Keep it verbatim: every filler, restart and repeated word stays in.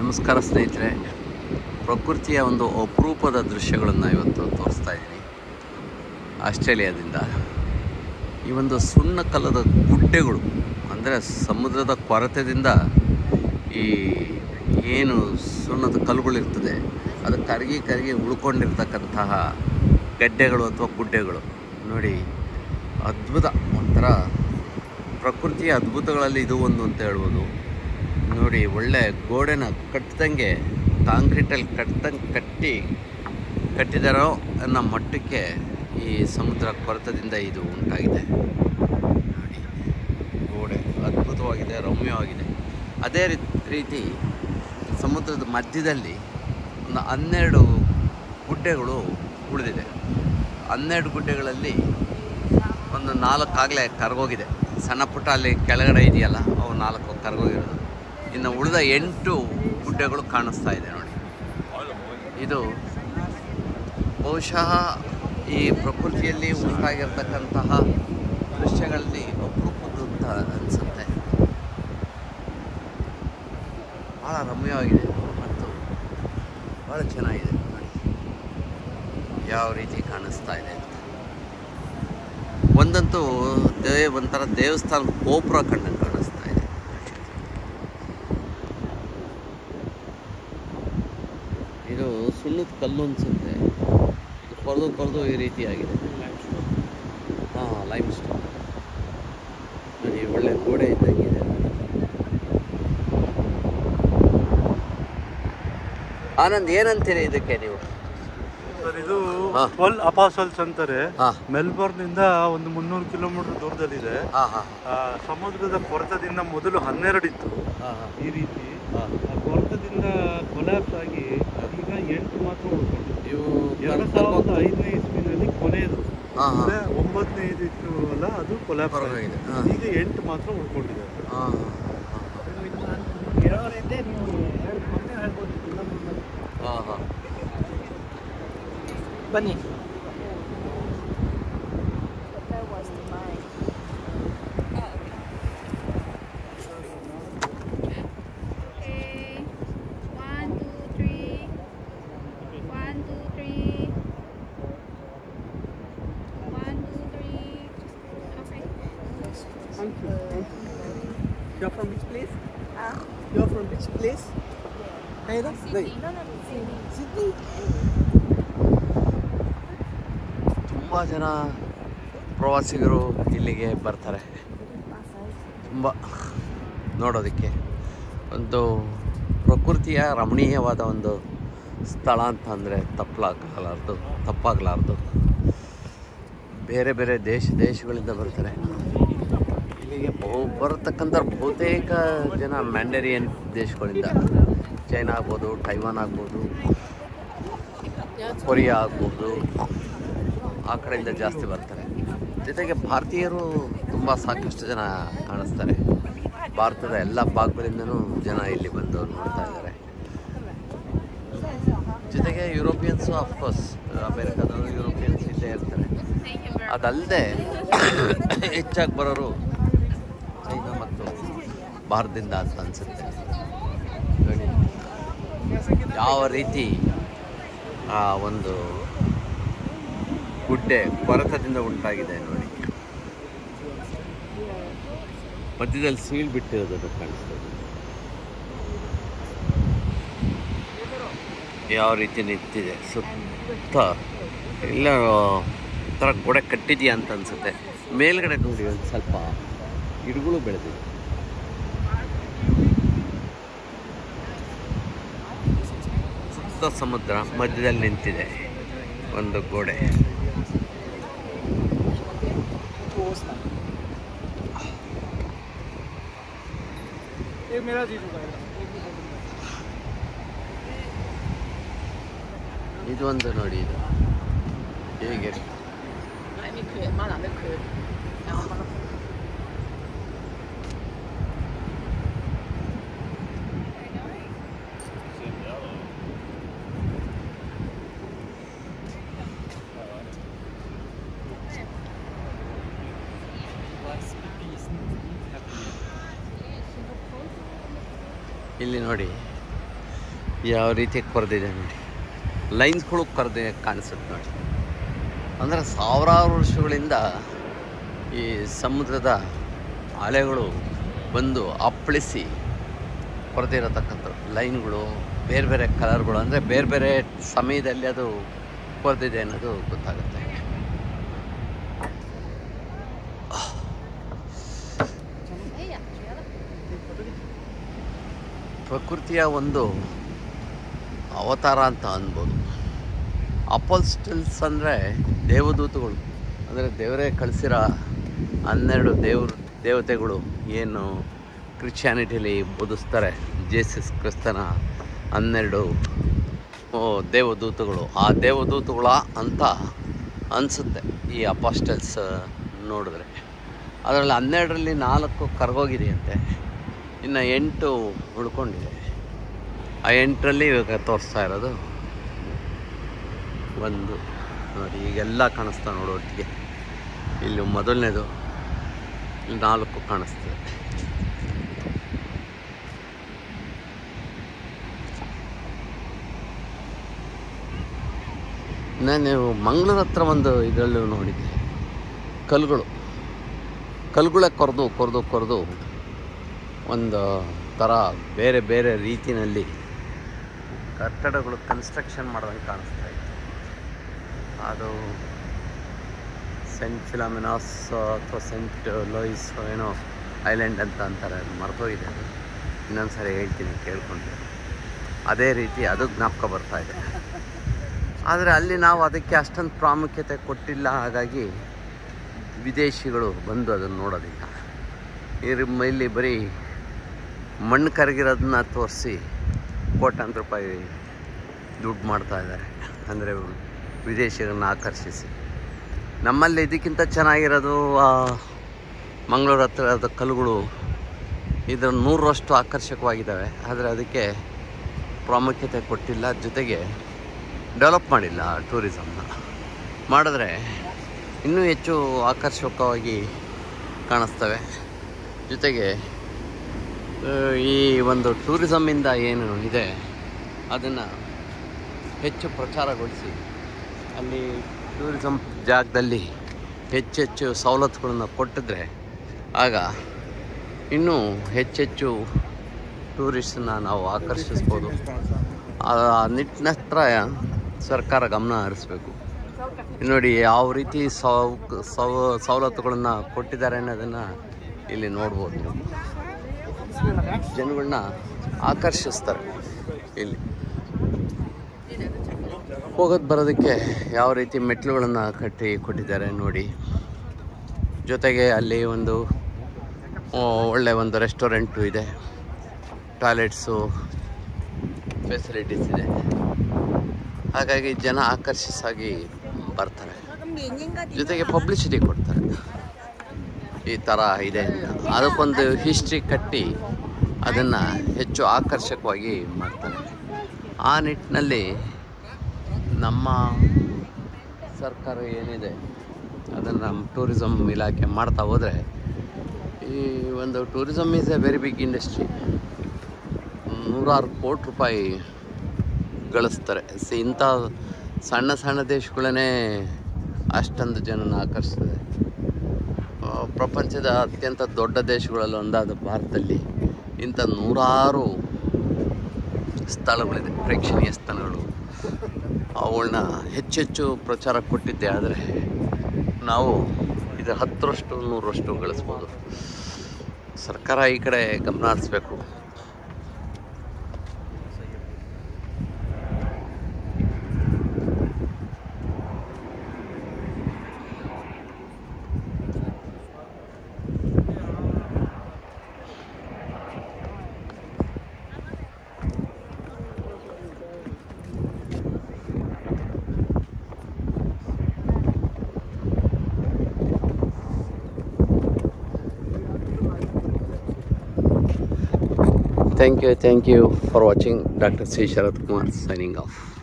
ನಮಸ್ಕಾರ ಸ್ನೇಹಿತರೆ, ಪ್ರಕೃತಿಯ ಒಂದು ಅಪರೂಪದ ದೃಶ್ಯಗಳನ್ನು ಇವತ್ತು ತೋರಿಸ್ತಾ ಇದ್ದೀನಿ. ಆಸ್ಟ್ರೇಲಿಯಾದಿಂದ ಈ ಒಂದು ಸುಣ್ಣ ಕಲ್ಲದ ಗುಡ್ಡೆಗಳು, ಅಂದರೆ ಸಮುದ್ರದ ಕೊರತೆದಿಂದ ಈ ಏನು ಸುಣ್ಣದ ಕಲ್ಲುಗಳಿರ್ತದೆ ಅದು ಕರಗಿ ಕರಗಿ ಉಳ್ಕೊಂಡಿರ್ತಕ್ಕಂತಹ ಗಡ್ಡೆಗಳು ಅಥವಾ ಗುಡ್ಡೆಗಳು ನೋಡಿ. ಅದ್ಭುತ, ಒಂಥರ ಪ್ರಕೃತಿಯ ಅದ್ಭುತಗಳಲ್ಲಿ ಇದು ಒಂದು ಅಂತ ಹೇಳ್ಬೋದು. ನೋಡಿ, ಒಳ್ಳೆ ಗೋಡೆನ ಕಟ್ಟಿದಂಗೆ ಕಾಂಕ್ರೀಟಲ್ಲಿ ಕಟ್ಟಿದಂಗೆ ಕಟ್ಟಿ ಕಟ್ಟಿದಾರೋ ಅನ್ನೋ ಮಟ್ಟಕ್ಕೆ ಈ ಸಮುದ್ರ ಕೊರೆತದಿಂದ ಇದು ಉಂಟಾಗಿದೆ. ನೋಡಿ, ಗೋಡೆ ಅದ್ಭುತವಾಗಿದೆ, ರಮ್ಯವಾಗಿದೆ. ಅದೇ ರೀತಿ ಸಮುದ್ರದ ಮಧ್ಯದಲ್ಲಿ ಒಂದು ಹನ್ನೆರಡು ಗುಡ್ಡೆಗಳು ಉಳಿದಿದೆ. ಹನ್ನೆರಡು ಗುಡ್ಡೆಗಳಲ್ಲಿ ಒಂದು ನಾಲ್ಕು ಆಗಲೇ ಕರಗೋಗಿದೆ. ಸಣ್ಣ ಪುಟ್ಟ ಅಲ್ಲಿ ಕೆಳಗಡೆ ಇದೆಯಲ್ಲ, ಅವು ನಾಲ್ಕು ಕರಗೋಗಿರೋದು. ಇನ್ನು ಉಳಿದ ಎಂಟು ಗುಡ್ಡೆಗಳು ಕಾಣಿಸ್ತಾ ಇದೆ ನೋಡಿ. ಇದು ಬಹುಶಃ ಈ ಪ್ರಕೃತಿಯಲ್ಲಿ ಉಂಟಾಗಿರ್ತಕ್ಕಂತಹ ದೃಶ್ಯಗಳಲ್ಲಿ ಅಪರೂಪದ್ದು ಅಂತ ಅನಿಸುತ್ತೆ. ಭಾಳ ರಮ್ಯವಾಗಿದೆ ಮತ್ತು ಭಾಳ ಚೆನ್ನಾಗಿದೆ ನೋಡಿ, ಯಾವ ರೀತಿ ಕಾಣಿಸ್ತಾ ಇದೆ ಅಂತ. ಒಂದಂತೂ ದೇ ಒಂಥರ ದೇವಸ್ಥಾನದ ಗೋಪುರ ಕಂಡಂಗೆ ಕಾಣಿಸ್ತಾ ಇದೆ. ಇದು ಸುಣ್ಣದ ಕಲ್ಲು ಅನಿಸುತ್ತೆ. ಇದು ಕೊರೆದು ಕೊರೆದು ಈ ರೀತಿಯಾಗಿದೆ. ಹಾಂ, ಲೈಮ್ ಸ್ಟೋನ್ ನೋಡಿ, ಒಳ್ಳೆ ಗೋಡೆ ಇದ್ದಂಗಿದೆ. ಆನಂದ್, ಏನಂತೀರಿ ಇದಕ್ಕೆ ನೀವು? ಸರ್, ಇದು ಟ್ವೆಲ್ ಅಪಾಸಲ್ಸ್ ಅಂತಾರೆ. ಮೆಲ್ಬೋರ್ನ್ ಇಂದ ಒಂದು ಮುನ್ನೂರು ಕಿಲೋಮೀಟರ್ ದೂರದಲ್ಲಿದೆ. ಸಮುದ್ರದ ಕೊರೆತದಿಂದ ಮೊದಲು ಹನ್ನೆರಡು ಇತ್ತು ಈ ರೀತಿ. ಆ ಕೊರೆತದಿಂದ ಕೊಲ್ಯಾಪ್ಸ್ ಆಗಿ ಈಗ ಎಂಟು ಮಾತ್ರ ಉಳ್ಕೊಂಡಿದೆ. ಎರಡು ಸಾವಿರದ ಐದನೇ ಇಸ್ವಿನಲ್ಲಿ ಕೊನೆಯದು ಅಂದ್ರೆ ಒಂಬತ್ತನೇ ಇತ್ತು ಅಲ್ಲ, ಅದು ಕೊಲ್ಯಾಪ್ಸ್ ಆಗಿದೆ. ಈಗ ಎಂಟು ಮಾತ್ರ ಉಳ್ಕೊಂಡಿದೆ. ಬನ್ನಿ. You're from which place? Huh? You're from which place? Sydney. No, no, Sydney. Sydney. ತುಂಬ ಜನ ಪ್ರವಾಸಿಗರು ಇಲ್ಲಿಗೆ ಬರ್ತಾರೆ. ತುಂಬ ನೋಡೋದಕ್ಕೆ ಒಂದು ಪ್ರಕೃತಿಯ ರಮಣೀಯವಾದ ಒಂದು ಸ್ಥಳ ಅಂತ ಅಂದರೆ ತಪ್ಪಲಾಗಲಾರ್ದು ತಪ್ಪಾಗಲಾರ್ದು. ಬೇರೆ ಬೇರೆ ದೇಶ ದೇಶಗಳಿಂದ ಬರ್ತಾರೆ ಇಲ್ಲಿಗೆ. ಬಹು ಬರತಕ್ಕಂಥ ಬಹುತೇಕ ಜನ ಮ್ಯಾಂಡರಿಯನ್ ದೇಶಗಳಿಂದ, ಚೈನಾ ಆಗ್ಬೋದು, ಟೈವಾನ್ ಆಗ್ಬೋದು, ಕೊರಿಯಾ ಆಗ್ಬೋದು, ಆ ಕಡೆಯಿಂದ ಜಾಸ್ತಿ ಬರ್ತಾರೆ. ಜೊತೆಗೆ ಭಾರತೀಯರು ತುಂಬ ಸಾಕಷ್ಟು ಜನ ಕಾಣಿಸ್ತಾರೆ. ಭಾರತದ ಎಲ್ಲ ಭಾಗಗಳಿಂದನೂ ಜನ ಇಲ್ಲಿ ಬಂದು ನೋಡ್ತಾ ಇದ್ದಾರೆ. ಜೊತೆಗೆ ಯುರೋಪಿಯನ್ಸು, ಆಫ್ಕೋರ್ಸ್ ಅಮೇರಿಕಾದವರು ಯುರೋಪಿಯನ್ಸ್ ಇಲ್ಲೇ ಇರ್ತಾರೆ. ಅದಲ್ಲದೆ ಹೆಚ್ಚಾಗಿ ಬರೋರು ಚೈನಾ ಮತ್ತು ಭಾರತದಿಂದ ಅಂತ ಅನಿಸುತ್ತೆ. ಯಾವ ರೀತಿ ಆ ಒಂದು ಗುಡ್ಡೆ ಕೊರೆತದಿಂದ ಉಂಟಾಗಿದೆ ನೋಡಿ. ಮಧ್ಯದಲ್ಲಿ ಸೀಳ್ ಬಿಟ್ಟಿರೋದು ಕಾಣಿಸ್ತದೆ. ಯಾವ ರೀತಿ ನಿಂತಿದೆ ಸುತ್ತ ಎಲ್ಲ ಥರ ಗೋಡೆ ಕಟ್ಟಿದೆಯಾ ಅಂತ ಅನಿಸುತ್ತೆ. ಮೇಲ್ಗಡೆ ನೋಡಿ ಒಂದು ಸ್ವಲ್ಪ ಗಿಡಗಳು ಬೆಳೆದಿದೆ. ಸುತ್ತ ಸಮುದ್ರ, ಮಧ್ಯದಲ್ಲಿ ನಿಂತಿದೆ ಒಂದು ಗೋಡೆ. ಇದು ಒಂದು ನೋಡಿ, ಇದು ಹೇಗೆ ಇಲ್ಲಿ ನೋಡಿ ಯಾವ ರೀತಿ ಕೊರೆದಿದೆ ನೋಡಿ, ಲೈನ್ಸ್ಗಳು ಕೊರೆದೆ ಕಾಣಿಸುತ್ತೆ ನೋಡಿ. ಅಂದರೆ ಸಾವಿರಾರು ವರ್ಷಗಳಿಂದ ಈ ಸಮುದ್ರದ ಅಲೆಗಳು ಬಂದು ಅಪ್ಪಳಿಸಿ ಕೊರೆದಿರತಕ್ಕಂಥ ಲೈನ್ಗಳು, ಬೇರೆ ಬೇರೆ ಕಲರ್ಗಳು, ಅಂದರೆ ಬೇರೆ ಬೇರೆ ಸಮಯದಲ್ಲಿ ಅದು ಕೊರೆದಿದೆ ಅನ್ನೋದು ಗೊತ್ತಾಗುತ್ತೆ. ಪ್ರಕೃತಿಯ ಒಂದು ಅವತಾರ ಅಂತ ಅನ್ಬೋದು. ಅಪೋಸ್ಟಲ್ಸ್ ಅಂದರೆ ದೇವದೂತಗಳು, ಅಂದರೆ ದೇವರೇ ಕಳಿಸಿರೋ ಹನ್ನೆರಡು ದೇವ್ರ ದೇವತೆಗಳು ಏನು ಕ್ರಿಶ್ಚಿಯಾನಿಟಿಲಿ ಬೋಧಿಸ್ತಾರೆ. ಜೇಸಸ್ ಕ್ರಿಸ್ತನ ಹನ್ನೆರಡು ದೇವದೂತಗಳು, ಆ ದೇವದೂತಗಳ ಅಂತ ಅನಿಸುತ್ತೆ ಈ ಅಪಾಸ್ಟಲ್ಸ್ ನೋಡಿದ್ರೆ. ಅದರಲ್ಲಿ ಹನ್ನೆರಡರಲ್ಲಿ ನಾಲ್ಕು ಕರಗೋಗಿದೆಯಂತೆ, ಇನ್ನು ಎಂಟು ಉಳ್ಕೊಂಡಿದೆ. ಆ ಎಂಟರಲ್ಲಿ ಇವಾಗ ತೋರಿಸ್ತಾ ಇರೋದು ಒಂದು ನೋಡಿ, ಈಗೆಲ್ಲ ಕಾಣಿಸ್ತಾ ನೋಡೋ ಒಟ್ಟಿಗೆ. ಇಲ್ಲಿ ಮೊದಲನೇದು, ಇಲ್ಲಿ ನಾಲ್ಕು ಕಾಣಿಸ್ತದೆ. ನಾನು ಮಂಗಳೂರು ಹತ್ರ ಒಂದು ಇದರಲ್ಲೂ ನೋಡಿದ್ದೆ, ಕಲ್ಲುಗಳು ಕಲ್ಲುಗಳೇ ಕೊರೆದು ಕೊರೆದು ಕೊರೆದು ಒಂದು ಥರ ಬೇರೆ ಬೇರೆ ರೀತಿಯಲ್ಲಿ ಕಟ್ಟಡಗಳು ಕನ್ಸ್ಟ್ರಕ್ಷನ್ ಮಾಡೋದಂಗೆ ಕಾಣಿಸ್ತಾ ಇತ್ತು. ಅದು ಸೆಂಟ್ ಫಿಲಾಮಿನಾಸ್ ಅಥವಾ ಸೆಂಟ್ ಲೋಯಿಸ್ ಏನೋ ಐಲ್ಯಾಂಡ್ ಅಂತ ಅಂತಾರೆ, ಅದು ಮರ್ತೋಗಿದೆ. ಅದು ಇನ್ನೊಂದು ಸರಿ ಹೇಳ್ತೀನಿ ಕೇಳ್ಕೊಂಡ್ರೆ. ಅದೇ ರೀತಿ ಅದು ಜ್ಞಾಪಕ ಬರ್ತಾ ಇದೆ. ಆದರೆ ಅಲ್ಲಿ ನಾವು ಅದಕ್ಕೆ ಅಷ್ಟೊಂದು ಪ್ರಾಮುಖ್ಯತೆ ಕೊಟ್ಟಿಲ್ಲ, ಹಾಗಾಗಿ ವಿದೇಶಿಗಳು ಬಂದು ಅದನ್ನು ನೋಡೋದಿಲ್ಲ. ಇಲ್ಲಿ ಬರೀ ಮಣ್ಣು ಕರಗಿರೋದನ್ನ ತೋರಿಸಿ ಕೋಟ್ಯಾಂತರ ರೂಪಾಯಿ ದುಡ್ಡು ಮಾಡ್ತಾ ಇದ್ದಾರೆ, ಅಂದರೆ ವಿದೇಶಿಗಳನ್ನ ಆಕರ್ಷಿಸಿ. ನಮ್ಮಲ್ಲಿ ಇದಕ್ಕಿಂತ ಚೆನ್ನಾಗಿರೋದು ಮಂಗಳೂರು ಹತ್ರ ಅದು ಕಲ್ಲುಗಳು ಇದರ ನೂರರಷ್ಟು ಆಕರ್ಷಕವಾಗಿದ್ದಾವೆ. ಆದರೆ ಅದಕ್ಕೆ ಪ್ರಾಮುಖ್ಯತೆ ಕೊಟ್ಟಿಲ್ಲ, ಜೊತೆಗೆ ಡೆವಲಪ್ ಮಾಡಿಲ್ಲ. ಟೂರಿಸಮ್ನ ಮಾಡಿದ್ರೆ ಇನ್ನೂ ಹೆಚ್ಚು ಆಕರ್ಷಕವಾಗಿ ಕಾಣಿಸ್ತವೆ. ಜೊತೆಗೆ ಈ ಒಂದು ಟೂರಿಸಮ್ಮಿಂದ ಏನು ಇದೆ ಅದನ್ನು ಹೆಚ್ಚು ಪ್ರಚಾರಗೊಳಿಸಿ ಅಲ್ಲಿ ಟೂರಿಸಮ್ ಜಾಗದಲ್ಲಿ ಹೆಚ್ಚೆಚ್ಚು ಸವಲತ್ತುಗಳನ್ನು ಕೊಟ್ಟಿದ್ರೆ ಆಗ ಇನ್ನೂ ಹೆಚ್ಚೆಚ್ಚು ಟೂರಿಸ್ಟನ್ನ ನಾವು ಆಕರ್ಷಿಸ್ಬೋದು. ಆ ನಿಟ್ಟಿನ ಹತ್ರ ಸರ್ಕಾರ ಗಮನ ಹರಿಸ್ಬೇಕು. ನೋಡಿ ಯಾವ ರೀತಿ ಸವ್ ಸವ ಸವಲತ್ತುಗಳನ್ನು ಕೊಟ್ಟಿದ್ದಾರೆ ಅನ್ನೋದನ್ನು ಇಲ್ಲಿ ನೋಡ್ಬೋದು. ಜನಗಳನ್ನ ಆಕರ್ಷಿಸ್ತಾರೆ. ಇಲ್ಲಿ ಹೋಗೋದು ಬರೋದಕ್ಕೆ ಯಾವ ರೀತಿ ಮೆಟ್ಲುಗಳನ್ನು ಕಟ್ಟಿ ಕೊಟ್ಟಿದ್ದಾರೆ ನೋಡಿ. ಜೊತೆಗೆ ಅಲ್ಲಿ ಒಂದು ಒಳ್ಳೆ ಒಂದು ರೆಸ್ಟೋರೆಂಟು ಇದೆ, ಟಾಯ್ಲೆಟ್ಸು ಫೆಸಿಲಿಟೀಸ್ ಇದೆ. ಹಾಗಾಗಿ ಜನ ಆಕರ್ಷಿಸಾಗಿ ಬರ್ತಾರೆ. ಜೊತೆಗೆ ಪಬ್ಲಿಸಿಟಿ ಕೊಡ್ತಾರೆ, ಈ ಥರ ಇದೆ ಅಂತ. ಅದಕ್ಕೊಂದು ಹಿಸ್ಟ್ರಿ ಕಟ್ಟಿ ಅದನ್ನು ಹೆಚ್ಚು ಆಕರ್ಷಕವಾಗಿ ಮಾಡ್ತಾರೆ. ಆ ನಿಟ್ಟಿನಲ್ಲಿ ನಮ್ಮ ಸರ್ಕಾರ ಏನಿದೆ ಅದನ್ನು ನಮ್ಮ ಟೂರಿಸಮ್ ಇಲಾಖೆ ಮಾಡ್ತಾ ಹೋದರೆ, ಈ ಒಂದು tourism is a very big industry. ನೂರಾರು ಕೋಟಿ ರೂಪಾಯಿ ಗಳಿಸ್ತಾರೆ. ಸಿ ಇಂಥ ಸಣ್ಣ ಸಣ್ಣ ದೇಶಗಳನ್ನೇ ಅಷ್ಟೊಂದು ಜನನ ಆಕರ್ಷಿಸಿದೆ. ಪ್ರಪಂಚದ ಅತ್ಯಂತ ದೊಡ್ಡ ದೇಶಗಳಲ್ಲಿ ಒಂದಾದ ಭಾರತದಲ್ಲಿ ಇಂಥ ನೂರಾರು ಸ್ಥಳಗಳಿದೆ, ಪ್ರೇಕ್ಷಣೀಯ ಸ್ಥಳಗಳು. ಅವುಗಳನ್ನ ಹೆಚ್ಚೆಚ್ಚು ಪ್ರಚಾರ ಕೊಟ್ಟಿದ್ದೆ ಆದರೆ ನಾವು ಇದು ಹತ್ತರಷ್ಟು ನೂರರಷ್ಟು ಗಳಿಸ್ಬೋದು. ಸರ್ಕಾರ ಈ ಕಡೆ ಗಮನ ಹರಿಸ್ಬೇಕು. Thank you, thank you for watching. Doctor C. Sharath Kumar signing off.